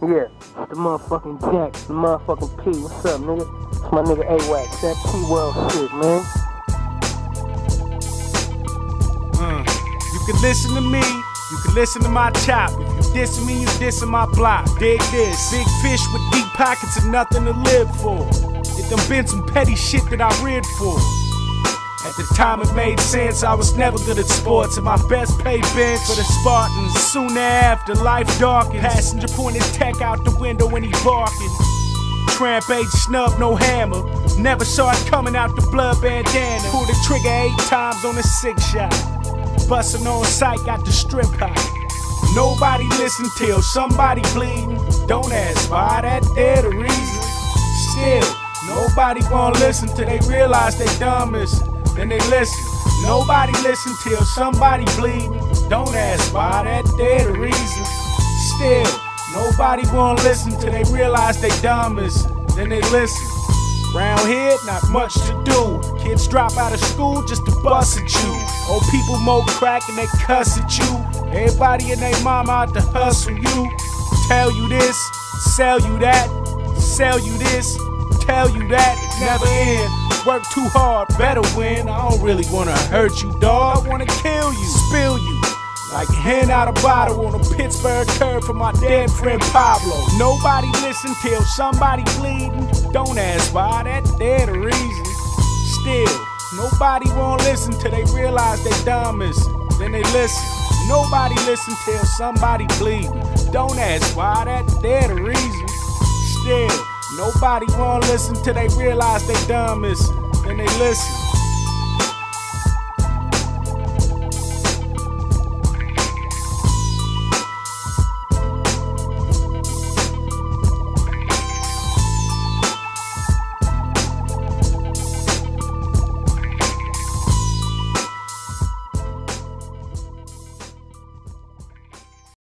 Yeah, it's the motherfucking Jack, the motherfucking P. What's up, nigga? It's my nigga A-Wax, that P-World shit, man. You can listen to me, you can listen to my chop. If you dissing me, you dissing my block. Dig this, big fish with deep pockets and nothing to live for. It done been some petty shit that I read for. At the time it made sense, I was never good at sports, and my best paid bench for the Spartans. Soon thereafter, life darkened. Passenger pointed tech out the window when he barking. Tramp age snub, no hammer. Never saw it coming out the blood bandana. Pulled the trigger 8 times on a 6 shot. Bustin' on sight, got the strip hot. Nobody listen till somebody bleeding. Don't ask why, that there the reason. Still, nobody gon' listen till they realize they dumbest. Then they listen. Nobody listen till somebody bleeding. Don't ask why, that there the reason. Still, nobody gon' listen till they realize they dumbest. Then they listen. Round here, not much to do. Kids drop out of school just to bust at you. Old people mow crack and they cuss at you. Everybody and they mama out to hustle you. Tell you this, sell you that. Sell you this, tell you that. It never end. Work too hard, better win. I don't really wanna hurt you, dawg. I wanna kill you, spill you. Like a hen out a bottle on a Pittsburgh curb for my dead friend Pablo. Nobody listen till somebody bleeding. Don't ask why, that there the reason. Still, nobody won't listen till they realize they dumbest. Then they listen. Nobody listen till somebody bleeding. Don't ask why, that there the reason. Still, nobody won't listen till they realize they dumbest. Then they listen.